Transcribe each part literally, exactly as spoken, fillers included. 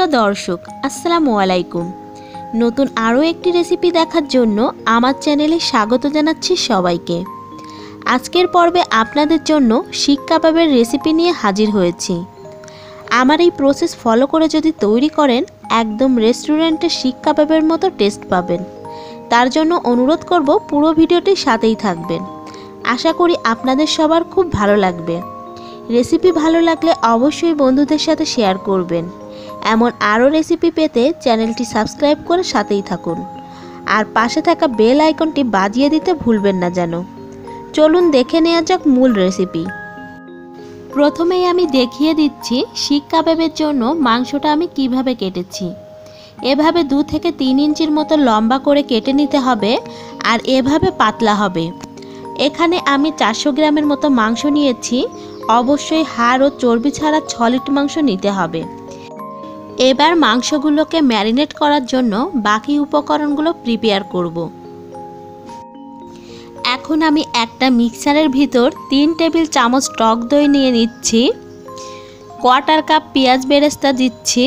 সুপ্রিয় দর্শক আসসালামু আলাইকুম। নতুন আরও একটি রেসিপি দেখার জন্য আমার চ্যানেলে স্বাগত জানাচ্ছি সবাইকে। আজকের পর্বে আপনাদের জন্য শিক কাবাবের রেসিপি নিয়ে হাজির হয়েছি। আমার এই প্রসেস ফলো করে যদি তৈরি করেন একদম রেস্টুরেন্টের শিক কাবাবের মতো টেস্ট পাবেন। তার জন্য অনুরোধ করব পুরো ভিডিওটির সাথেই থাকবেন। আশা করি আপনাদের সবার খুব ভালো লাগবে। রেসিপি ভালো লাগলে অবশ্যই বন্ধুদের সাথে শেয়ার করবেন। এমন আরও রেসিপি পেতে চ্যানেলটি সাবস্ক্রাইব করে সাথেই থাকুন, আর পাশে থাকা বেল আইকনটি বাজিয়ে দিতে ভুলবেন না যেন। চলুন দেখে নেওয়া যাক মূল রেসিপি। প্রথমেই আমি দেখিয়ে দিচ্ছি শিক কাবাবের জন্য মাংসটা আমি কিভাবে কেটেছি। এভাবে দু থেকে তিন ইঞ্চির মতো লম্বা করে কেটে নিতে হবে, আর এভাবে পাতলা হবে। এখানে আমি চারশো গ্রামের মতো মাংস নিয়েছি। অবশ্যই হাড় ও চর্বি ছাড়া ছ লিটার মাংস নিতে হবে। এবার মাংসগুলোকে ম্যারিনেট করার জন্য বাকি উপকরণগুলো প্রিপেয়ার করব। এখন আমি একটা মিক্সারের ভিতর তিন টেবিল চামচ টক দই নিয়ে নিচ্ছি। কোয়ার্টার কাপ পেঁয়াজ বেরেস্তা দিচ্ছি।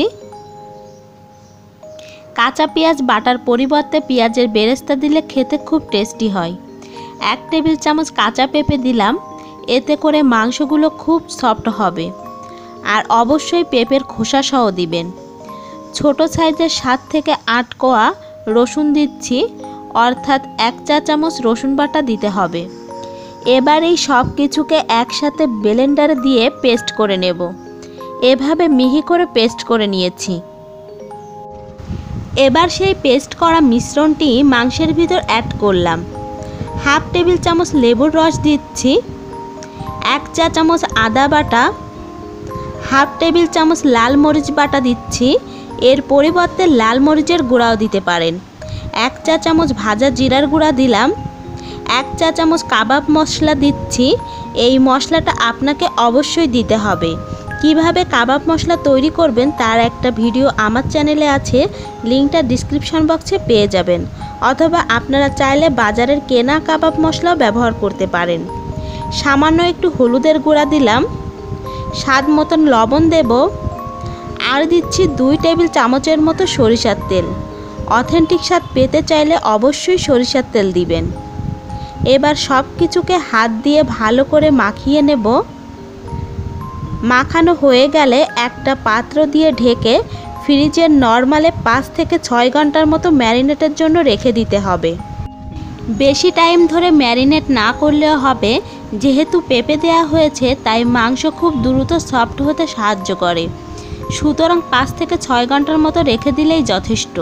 কাঁচা পেঁয়াজ বাটার পরিবর্তে পেঁয়াজের বেরেস্তা দিলে খেতে খুব টেস্টি হয়। এক টেবিল চামচ কাঁচা পেঁপে দিলাম, এতে করে মাংসগুলো খুব সফট হবে। আর অবশ্যই পেঁপের খোসা সহ দিবেন। ছোট সাইজের সাত থেকে আট কোয়া রসুন দিচ্ছি, অর্থাৎ এক চা চামচ রসুন বাটা দিতে হবে। এবার এই সব কিছুকে একসাথে ব্লেন্ডারে দিয়ে পেস্ট করে নেব। এভাবে মিহি করে পেস্ট করে নিয়েছি। এবার সেই পেস্ট করা মিশ্রণটি মাংসের ভিতর অ্যাড করলাম। হাফ টেবিল চামচ লেবুর রস দিচ্ছি, এক চা চামচ আদা বাটা, হাফ টেবিল চামচ লাল মরিচ বাটা দিচ্ছি। এর পরিবর্তে লাল মরিচের গুঁড়াও দিতে পারেন। এক চা চামচ ভাজা জিরার গুঁড়া দিলাম। এক চা চামচ কাবাব মশলা দিচ্ছি। এই মশলাটা আপনাকে অবশ্যই দিতে হবে। কিভাবে কাবাব মশলা তৈরি করবেন তার একটা ভিডিও আমার চ্যানেলে আছে, লিঙ্কটা ডিসক্রিপশন বক্সে পেয়ে যাবেন। অথবা আপনারা চাইলে বাজারের কেনা কাবাব মশলাও ব্যবহার করতে পারেন। সামান্য একটু হলুদের গুঁড়া দিলাম, স্বাদ মতন লবণ দেব, আর দিচ্ছি দুই টেবিল চামচের মতো সরিষার তেল। অথেন্টিক স্বাদ পেতে চাইলে অবশ্যই সরিষার তেল দিবেন। এবার সব কিছুকে হাত দিয়ে ভালো করে মাখিয়ে নেব। মাখানো হয়ে গেলে একটা পাত্র দিয়ে ঢেকে ফ্রিজের নরমালে পাঁচ থেকে ছয় ঘন্টার মতো ম্যারিনেটের জন্য রেখে দিতে হবে। বেশি টাইম ধরে ম্যারিনেট না করলেও হবে, যেহেতু পেঁপে দেওয়া হয়েছে তাই মাংস খুব দ্রুত সফট হতে সাহায্য করে। সুতরাং পাঁচ থেকে ছয় ঘন্টার মতো রেখে দিলেই যথেষ্ট।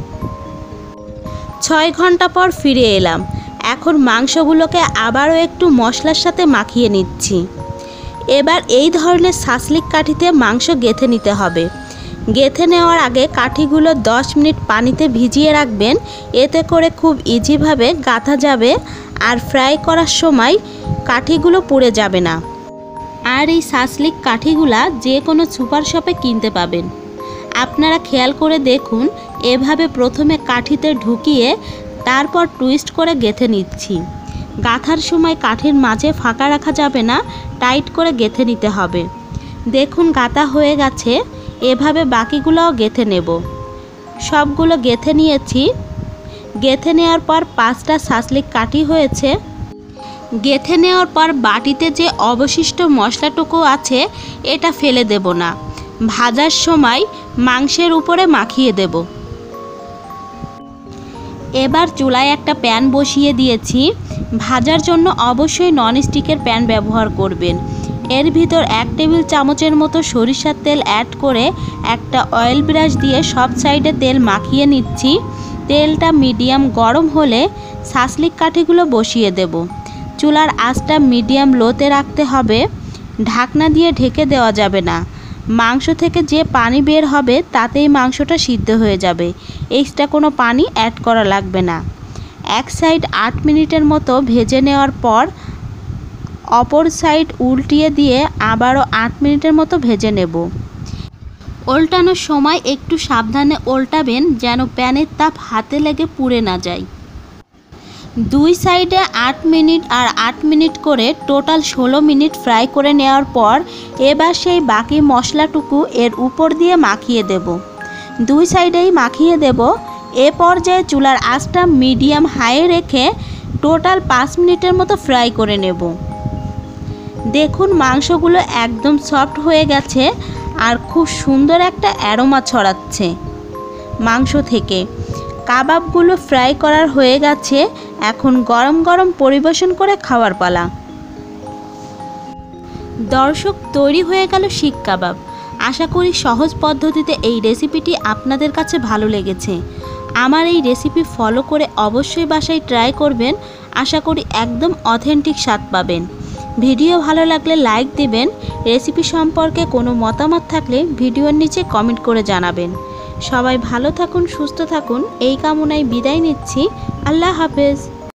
ছয় ঘন্টা পর ফিরে এলাম। এখন মাংসগুলোকে আবারও একটু মশলার সাথে মাখিয়ে নিচ্ছি। এবার এই ধরনের সাসলিক কাঠিতে মাংস গেঁথে নিতে হবে। গেঁথে নেওয়ার আগে কাঠিগুলো দশ মিনিট পানিতে ভিজিয়ে রাখবেন। এতে করে খুব ইজিভাবে গাঁথা যাবে, আর ফ্রাই করার সময় কাঠিগুলো পুড়ে যাবে না। আর এই সাসলিক কাঠিগুলা যে কোনো সুপার শপে কিনতে পাবেন। আপনারা খেয়াল করে দেখুন, এভাবে প্রথমে কাঠিতে ঢুকিয়ে তারপর টুইস্ট করে গেঁথে নিচ্ছি। গাঁথার সময় কাঠির মাঝে ফাঁকা রাখা যাবে না, টাইট করে গেঁথে নিতে হবে। দেখুন গাঁথা হয়ে গেছে। এভাবে বাকিগুলোও গেঁথে নেব। সবগুলো গেঁথে নিয়েছি। গেঁথে নেওয়ার পর পাঁচটা সাসলিক কাঠি হয়েছে। গেঁথে নেওয়ার পর বাটিতে যে অবশিষ্ট মশলাটুকু আছে এটা ফেলে দেব না, ভাজার সময় মাংসের উপরে মাখিয়ে দেব। এবার চুলায় একটা প্যান বসিয়ে দিয়েছি। ভাজার জন্য অবশ্যই ননস্টিকের প্যান ব্যবহার করবেন। এর ভিতর এক টেবিল চামচের মতো সরিষার তেল অ্যাড করে একটা অয়েল ব্রাশ দিয়ে সব সাইডে তেল মাখিয়ে নিচ্ছি। তেলটা মিডিয়াম গরম হলে সাসলিক কাঠিগুলো বসিয়ে দেব। চুলার আঁচটা মিডিয়াম লোতে রাখতে হবে। ঢাকনা দিয়ে ঢেকে দেওয়া যাবে না। মাংস থেকে যে পানি বের হবে তাতেই মাংসটা সিদ্ধ হয়ে যাবে। এক্সট্রা কোনো পানি অ্যাড করা লাগবে না। এক সাইড আট মিনিটের মতো ভেজে নেওয়ার পর অপর সাইড উল্টিয়ে দিয়ে আবারও আট মিনিটের মতো ভেজে নেব। উল্টানোর সময় একটু সাবধানে উল্টাবেন যেন প্যানের তাপ হাতে লেগে পুড়ে না যায়। দুই সাইডে আট মিনিট আর আট মিনিট করে টোটাল ষোলো মিনিট ফ্রাই করে নেওয়ার পর এবার সেই বাকি মশলাটুকু এর উপর দিয়ে মাখিয়ে দেব। দুই সাইডেই মাখিয়ে দেব। এ পর্যায়ে চুলার আঁচটা মিডিয়াম হাইয়ে রেখে টোটাল পাঁচ মিনিটের মতো ফ্রাই করে নেব। দেখুন মাংসগুলো একদম সফট হয়ে গেছে আর খুব সুন্দর একটা অ্যারোমা ছড়াচ্ছে মাংস থেকে। কাবাবগুলো ফ্রাই করার হয়ে গেছে, এখন গরম গরম পরিবেশন করে খাওয়ার পালা। দর্শক, তৈরি হয়ে গেল শিক কাবাব। আশা করি সহজ পদ্ধতিতে এই রেসিপিটি আপনাদের কাছে ভালো লেগেছে। আমার এই রেসিপি ফলো করে অবশ্যই বাসায় ট্রাই করবেন। আশা করি একদম অথেন্টিক স্বাদ পাবেন। ভিডিও ভালো লাগলে লাইক দিবেন। রেসিপি সম্পর্কে কোনো মতামত থাকলে ভিডিওর নিচে কমেন্ট করে জানাবেন। সবাই ভালো থাকুন, সুস্থ থাকুন এই কামনায় বিদায় নিচ্ছি। আল্লাহ হাফেজ।